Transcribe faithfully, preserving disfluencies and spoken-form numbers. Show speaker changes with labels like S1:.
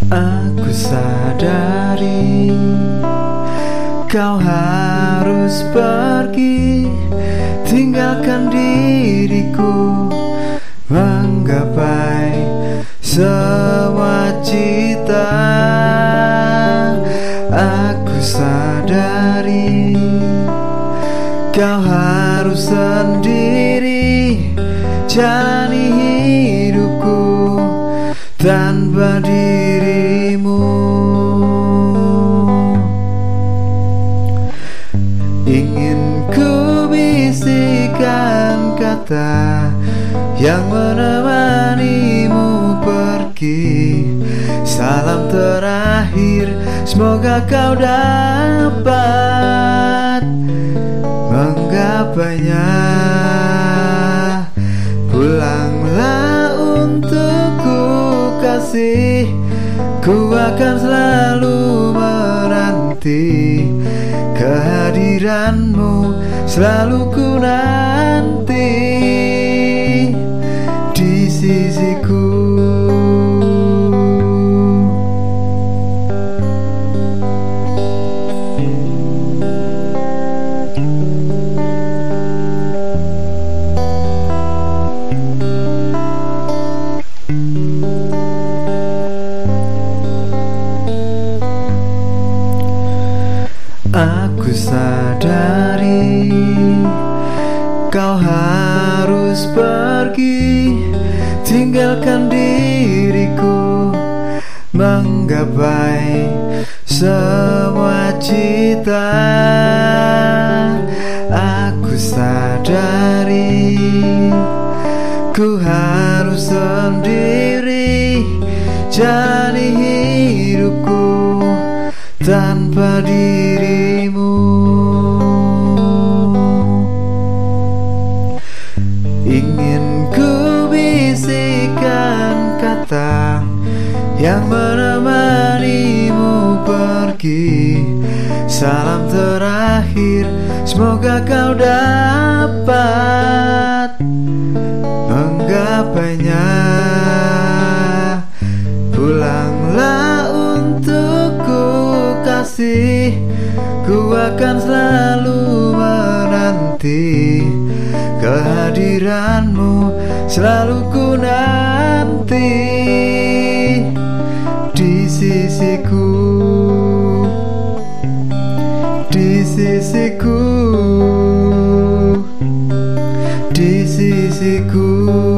S1: Aku sadari kau harus pergi, tinggalkan diriku menggapai semua cita. Aku sadari kau harus sendiri jalani hidupku tanpa dirimu. Ingin ku bisikan kata yang menemanimu pergi. Salam terakhir, semoga kau dapat menggapainya. Pulanglah untukku kasih, ku akan selalu menanti kehadiranmu, selalu ku nanti di sisiku. Aku sadari kau harus pergi, tinggalkan diriku menggapai semua cita. Aku sadari ku harus sendiri jalani hidupku tanpa dirimu. Ingin ku bisikan kata yang menemanimu pergi. Salam terakhir, semoga kau dapat menggapainya. Pulanglah untukku kasih, ku akan selalu menanti kehadiranmu, selalu ku nanti di sisiku, di sisiku, di sisiku.